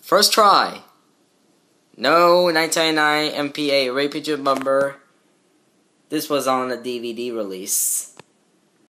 First try. No 1999 MPAA Rapid Bomber. This was on a DVD release.